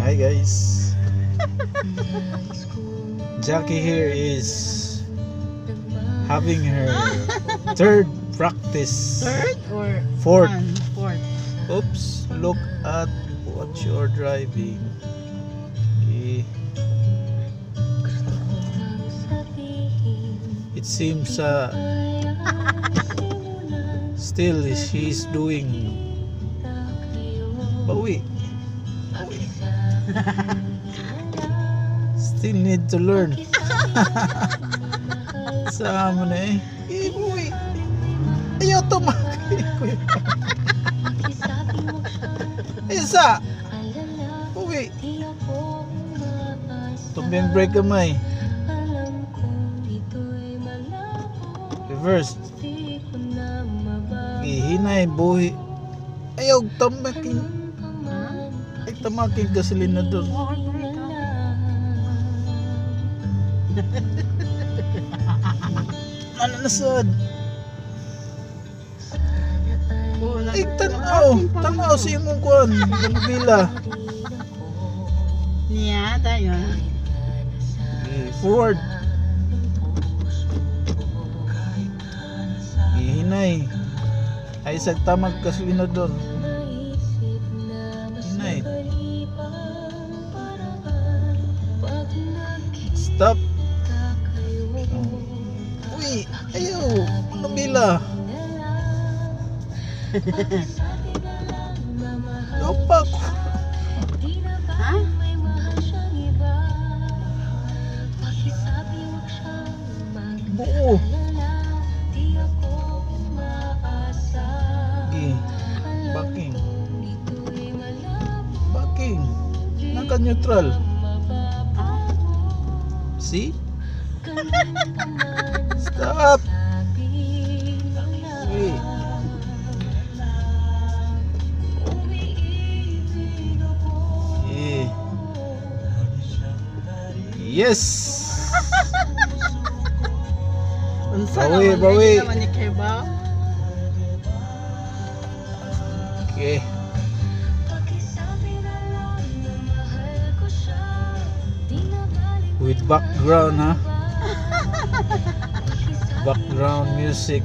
Hi guys. Jackie here is having her third practice. Third or Fourth. Fourth. Oops, look at what you're driving. It seems still she's doing bawi. Still need to learn. Sama na eh. Bawi. Ayaw tumakay. Isa. Bawi. Tumbang break kamay. Reverse. Hinay buhi. Ayaw tamakin. Ay tamakin gasolina doon. Ano nasad? Ay tanaw sa imong kuan. Bila. Niya tayo. Forward. Hinay. Ay isang tamag gasolina doon. Hinay. Stop. Uy, ayaw. Ano bila? Opak. Ha? Buo. Backing. Backing. Naka-neutral. See? Stop. Wait. Yes. Bawi. Naman ni Kebaw. Okay. With background, ha? Background music.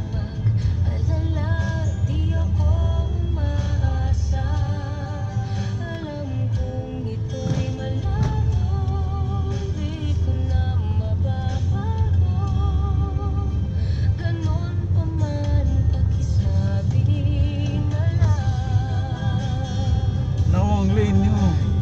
Nawang lane nyo.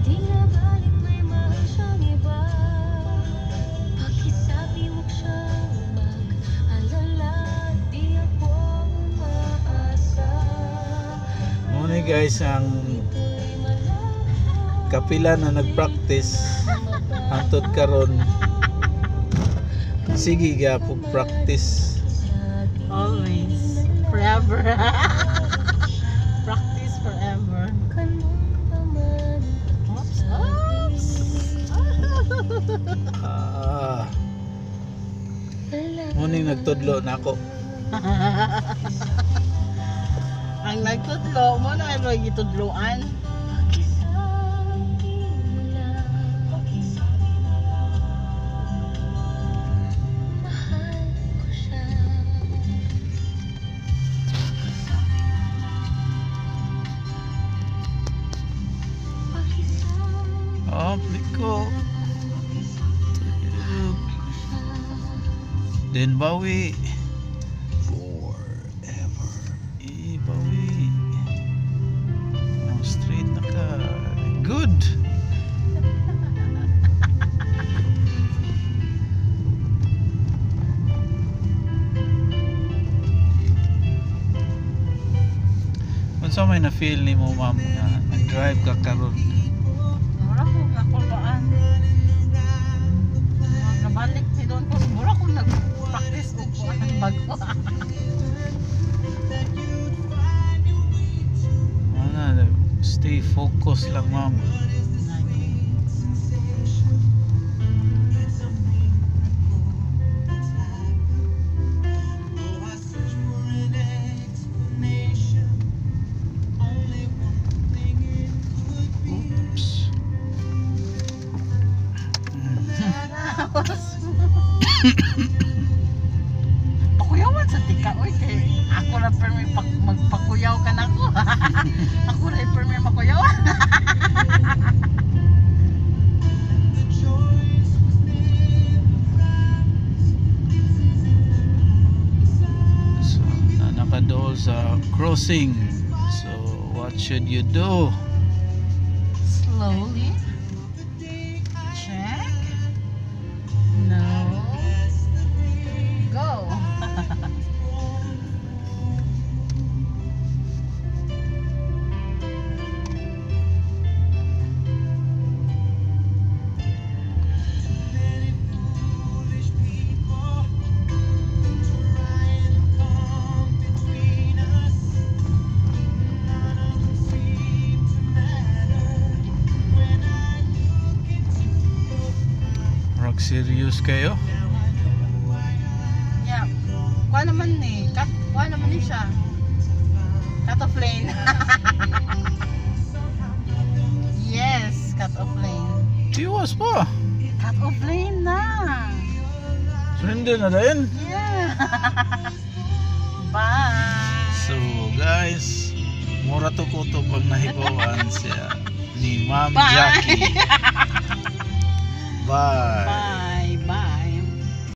Muna guys ang kapila na nag-practice hantod karon. Sige gapog practice. Always. Forever. Practice forever. Oops. Muning nagtudlo na ako. Ang nagtudlo mo na ano gitudloan. Pliko. Then bawi. Forever. Bawi. Now straight na ka. Good. Unsa may na-feel ni mo ma'am nga nag-drive ka karon? Mura ko nakulaan. Nabalik si doon ko. Mura ko nag-practice ko po ang bago. Stay focused lang ma'am. Oops. Pakuyawan sa tika, oy, kay ako na permi magpakuyaw ka na ako. Ako na permi makuyawan. So, nakadol sa crossing. So, what should you do? Slowly. Check. No. Go. Rock serious kayo? Yeah. Kuha naman ni. Kuha naman ni siya. Cut off lane. Yes, cut off lane. Iwas pa. Cut off lane na. Surrender na din. Yeah. Bye. So guys, mura to ko to pag nahibawan siya ni Ma'am Bye. Jackie. Bye. Bye.